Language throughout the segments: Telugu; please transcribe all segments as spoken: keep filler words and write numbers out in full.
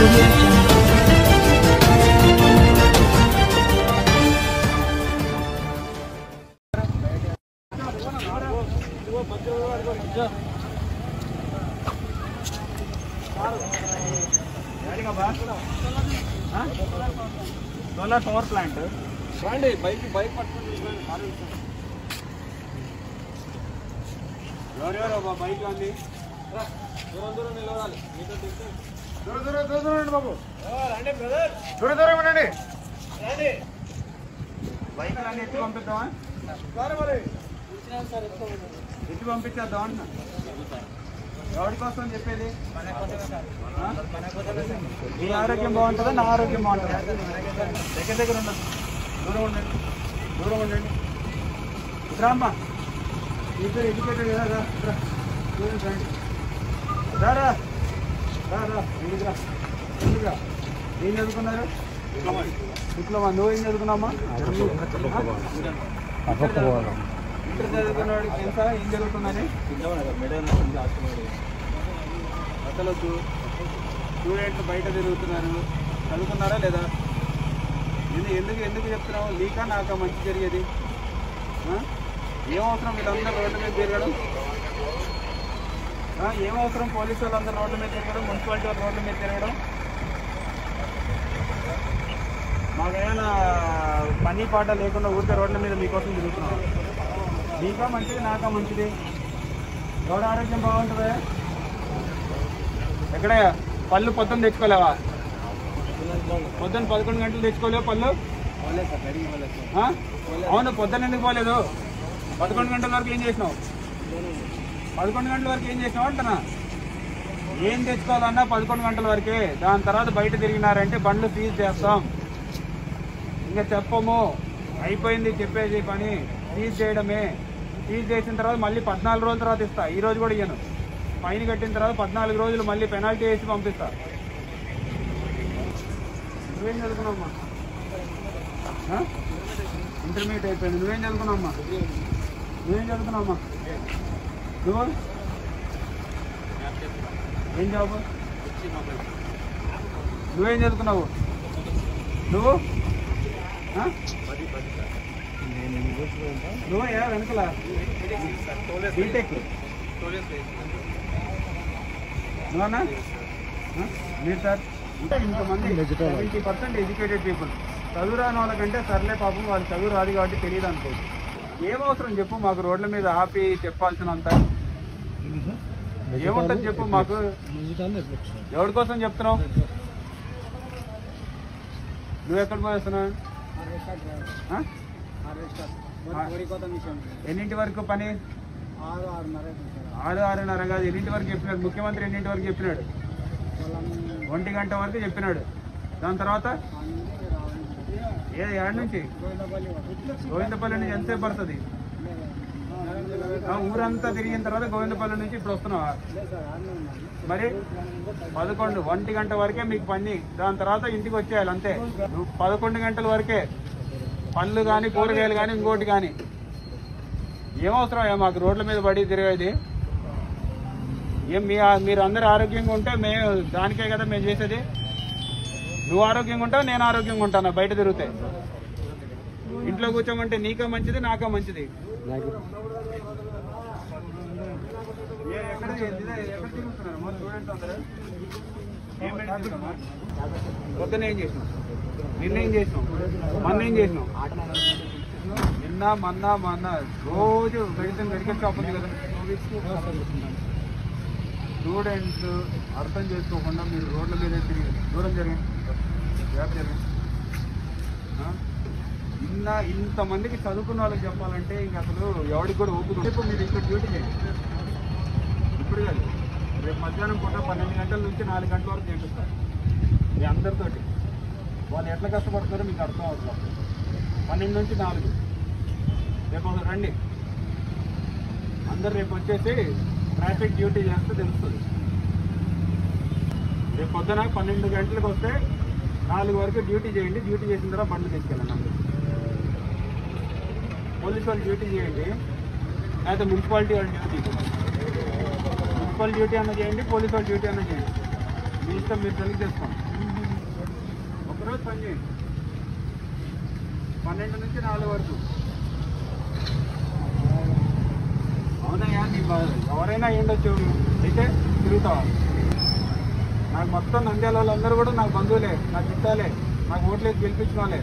audio jungle. Solar power plant రండి బైక్ బైక్ పట్టుకొని ఎవరెవరో బైక్ అండి దూరం దూరం నిలవాలి దూరం దూరం దూరం దూరం బాబు రండి బ్రదర్ దూరం దూరం ఉండండి రండి బైక్ అన్ని ఎత్తి పంపిద్దామా మరి ఎత్తి పంపించేద్దాం అన్న ఎవరి కోసం చెప్పేది మీ ఆరోగ్యం బాగుంటుందా నా ఆరోగ్యం బాగుంటుందా దగ్గర దగ్గర ఉండదు దూరం ఉండండి దూరం ఉండండి రామ్మా ఇద్దరు ఎడ్యుకేటెడ్ కదా దూరం రండి రారా రా ఇంటికి రా ఇంటికి రా ఏం చదువుకున్నారు డిప్లొమా నువ్వు ఏం చదువుకున్నావమ్మా ఇంటర్ చదువుకున్నాడు తెలుసా ఏం జరుగుతుందని అసలు స్టూడెంట్లు బయట తిరుగుతున్నారు చదువుకున్నారా లేదా ఎందుకు ఎందుకు చెప్తున్నావు నీకా నాకా మంచి జరిగేది ఏమవసరం వీళ్ళందరూ రోడ్ల మీద తిరగడం ఏమవసరం పోలీసు వాళ్ళందరూ రోడ్ల మీద తిరగడం మున్సిపాలిటీ వాళ్ళు రోడ్ల మీద తిరగడం మాకేమైనా పని పాట లేకుండా ఊరికే రోడ్ల మీద మీకోసం తిరుగుతున్నాం నీకా మంచిది నాకా మంచిది రోడ్డు ఆరోగ్యం బాగుంటుందా ఎక్కడ పళ్ళు పొద్దున్న తెచ్చుకోలేవా పొద్దున్న పదకొండు గంటలు తెచ్చుకోలేవు పళ్ళు అవును పొద్దున్న ఎందుకు పోలేదు పదకొండు గంటల వరకు ఏం చేసినావు పదకొండు గంటల వరకు ఏం చేసినావు అంటున్నా ఏం తెచ్చుకోవాలన్నా పదకొండు గంటల వరకే దాని తర్వాత బయట తిరిగినారంటే బండ్లు సీజ్ చేస్తాం ఇంకా చెప్పము అయిపోయింది చెప్పేది పని సీజ్ చేయడమే సీజ్ చేసిన తర్వాత మళ్ళీ పద్నాలుగు రోజుల తర్వాత ఇస్తా ఈ రోజు కూడా ఇయ్యను ఫైన్ కట్టిన తర్వాత పద్నాలుగు రోజులు మళ్ళీ పెనాల్టీ వేసి పంపిస్తా నువ్వేం చదువుకున్నావమ్మా ఇంటర్మీడియట్ అయిపోయింది నువ్వేం చదువుకున్నావమ్మా నువ్వేం చదువుకున్నావమ్మా నువ్వు ఏం జాబ్ నువ్వేం చదువుకున్నావు నువ్వు నువ్వు ఏ వెనకల బీటెక్ నువ్వన్నా మీరు సార్ ఇంతమంది సెవెంటీ పర్సెంట్ ఎడ్యుకేటెడ్ పీపుల్ చదువు రాని వాళ్ళకంటే సర్లే పాపం వాళ్ళు చదువు రాదు కాబట్టి తెలియదు అనుకో ఏమవసరం చెప్పు మాకు రోడ్ల మీద ఆపి చెప్పాల్సినంత ఏముంటుంది చెప్పు మాకు ఎవరి కోసం చెప్తున్నావు నువ్వు ఎక్కడ పోయేస్తున్నావు ఎన్నింటి వరకు పని ఆరు ఆరున్నర కాదు ఎన్నింటి వరకు చెప్పినాడు ముఖ్యమంత్రి ఎన్నింటి వరకు చెప్పినాడు ఒంటి గంట వరకు చెప్పినాడు దాని తర్వాత ఏ ఏడు నుంచి గోవిందపల్లి నుంచి ఎంతసేపు పడుతుంది ఊరంతా తిరిగిన తర్వాత గోవిందపల్లి నుంచి ఇప్పుడు వస్తున్నావా మరి పదకొండు ఒంటి గంట వరకే మీకు పని దాని తర్వాత ఇంటికి వచ్చేయాలి అంతే నువ్వు పదకొండు గంటల వరకే పళ్ళు కానీ కూరగాయలు కానీ ఇంకోటి కానీ ఏమవసరం మాకు రోడ్ల మీద పడి తిరిగేది ఏం మీ మీరు అందరూ ఆరోగ్యంగా ఉంటే మేము దానికే కదా మేము చేసేది నువ్వు ఆరోగ్యంగా ఉంటావు నేను ఆరోగ్యంగా ఉంటాను బయట తిరిగితే ఇంట్లో కూర్చోమంటే నీకా మంచిది నాకా మంచిది ఎక్కడ ఎక్కడ తిరుగుతున్నారు మా స్టూడెంట్స్ అందరూ పొద్దున్న ఏం చేసినావు నిన్న ఏం చేసినావు మొన్న ఏం చేసినావు నిన్న మొన్న మొన్న రోజు గడిచిన మెడికల్ షాప్ ఉంది కదా స్టూడెంట్స్ అర్థం చేసుకోకుండా మీరు రోడ్ల మీద తిరిగి దూరం జరిగింది గ్యాప్ జరిగింది ఇన్న ఇంతమందికి చదువుకున్న వాళ్ళకి చెప్పాలంటే ఇంక అసలు ఎవరికి కూడా ఓపిక ఇప్పుడు మీరు ఇక్కడ డ్యూటీ చేయండి ఇప్పుడు కాదు రేపు మధ్యాహ్నం పూట పన్నెండు గంటల నుంచి నాలుగు గంటల వరకు చేపిస్తారు మీ అందరితోటి వాళ్ళు ఎట్లా కష్టపడుతున్నారో మీకు అర్థం అవుతుంది పన్నెండు నుంచి నాలుగు రేపు అసలు రండి అందరు రేపు వచ్చేసి ట్రాఫిక్ డ్యూటీ చేస్తే తెలుస్తుంది రేపు పొద్దున పన్నెండు గంటలకు వస్తే నాలుగు వరకు డ్యూటీ చేయండి డ్యూటీ చేసిన తర్వాత బండ్లు తీసుకెళ్ళండి అందరూ పోలీసు వాళ్ళు డ్యూటీ చేయండి లేకపోతే మున్సిపాలిటీ వాళ్ళు డ్యూటీ మున్సిపల్ డ్యూటీ అన్న చేయండి పోలీసు వాళ్ళు డ్యూటీ అన్న చేయండి మీ ఇష్టం మీరు సెలెక్ట్ చేసుకోండి. ఒకరోజు పని చేయండి, పన్నెండు నుంచి నాలుగు వరకు. అవునయ్యా, నీ ఎవరైనా ఏండొచ్చు అయితే తిరుగుతావా? నాకు మొత్తం నంద్యాల వాళ్ళందరూ కూడా నాకు బంధువులే, నాకు చుట్టాలే, నాకు ఓట్లేదు గెలిపించిన వాళ్ళే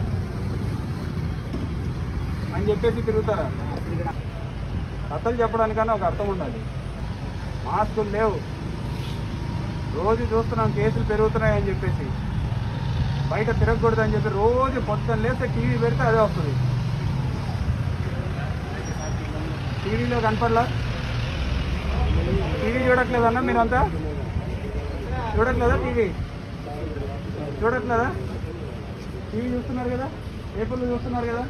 అని చెప్పేసి తిరుగుతారా? కథలు చెప్పడానికన్నా ఒక అర్థం ఉండాలి. మాస్కులు లేవు, రోజు చూస్తున్నాం కేసులు పెరుగుతున్నాయని చెప్పేసి, బయట తిరగకూడదని చెప్పి రోజు పొద్దున్న లేస్తే టీవీ పెడితే అదే వస్తుంది. టీవీలో కనపడలా? టీవీ చూడట్లేదన్నా మీరంతా? చూడట్లేదా? టీవీ చూడట్లేదా? టీవీ చూస్తున్నారు కదా, పేపర్లు చూస్తున్నారు కదా.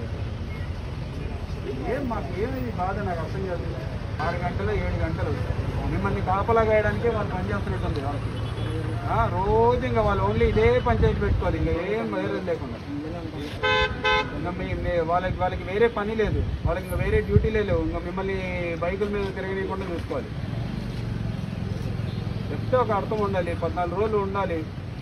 ఏం మాకు ఏమి బాధ నాకు అర్థం కాదు. ఆరు గంటలు ఏడు గంటలు మిమ్మల్ని కాపలా గాయడానికే వాళ్ళు పనిచేస్తున్నట్టుంది. రోజు ఇంకా వాళ్ళు ఓన్లీ ఇదే పంచాయతీ పెట్టుకోవాలి, ఇంకా ఏం వేరే లేకుండా. ఇంకా మీ వాళ్ళకి వాళ్ళకి వేరే పని లేదు, వాళ్ళకి ఇంకా వేరే డ్యూటీలే లేవు. ఇంకా మిమ్మల్ని బైకుల మీద తిరగనీయకుండా చూసుకోవాలి. చెప్తే ఒక అర్థం ఉండాలి, పద్నాలుగు రోజులు ఉండాలి.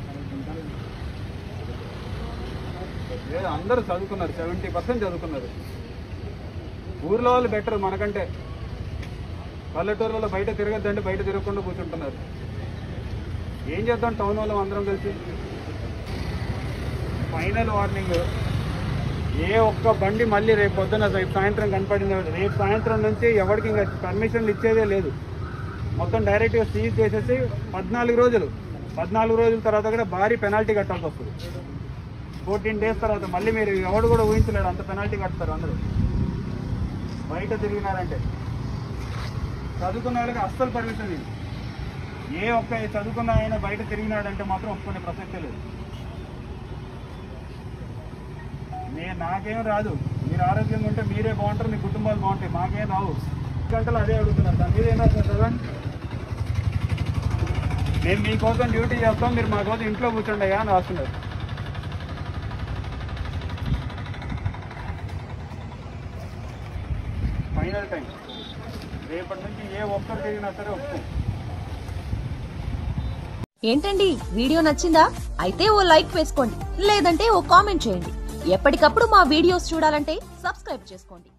లేదు, అందరూ చదువుకున్నారు, సెవెంటీ పర్సెంట్ చదువుకున్నారు. ఊర్లో వాళ్ళు బెటర్ మనకంటే. పల్లెటూరులో బయట తిరగద్దంటే బయట తిరగకుండా కూర్చుంటున్నారు. ఏం చేద్దాం టౌన్ వాళ్ళు అందరం కలిసి? ఫైనల్ వార్నింగ్, ఏ ఒక్క బండి మళ్ళీ రేపు పొద్దున రేపు సాయంత్రం కనపడింది, రేపు సాయంత్రం నుంచి ఎవరికి ఇంకా పర్మిషన్లు ఇచ్చేదే లేదు. మొత్తం డైరెక్ట్గా సీజ్ చేసేసి పద్నాలుగు రోజులు పద్నాలుగు రోజుల తర్వాత కూడా భారీ పెనాల్టీ కట్టాల్సి వస్తుంది. ఫోర్టీన్ డేస్ తర్వాత మళ్ళీ మీరు ఎవడు కూడా ఊహించలేడు అంత పెనాల్టీ కడతారు అందరూ బయట తిరిగినారంటే. చదువుకున్న వాళ్ళకి అస్సలు పర్మిషన్ లేదు. ఏ ఒక్క చదువుకున్న ఆయన బయట తిరిగినాడంటే మాత్రం ఒప్పుకునే ప్రసక్తే లేదు. నేను నాకేం రాదు, మీరు ఆరోగ్యంగా ఉంటే మీరే బాగుంటారు, మీ కుటుంబాలు బాగుంటాయి, మాకేం రావు. గంటలు అదే అడుగుతున్నారు, దాని మీద ఏం రాదు చదవండి. మేము మీకోసం డ్యూటీ చేస్తాం, మీరు మా కోసం ఇంట్లో కూర్చోండి అని రాస్తున్నారు. ఫైనల్ టైం, రేపటి నుంచి ఏ ఒక్కరు తిరిగినా సరే ఒప్పుకో. ఏంటండి వీడియో నచ్చిందా? అయితే ఓ లైక్ వేసుకోండి, లేదంటే ఓ కామెంట్ చేయండి. ఎప్పటికప్పుడు మా వీడియోస్ చూడాలంటే సబ్స్క్రైబ్ చేసుకోండి.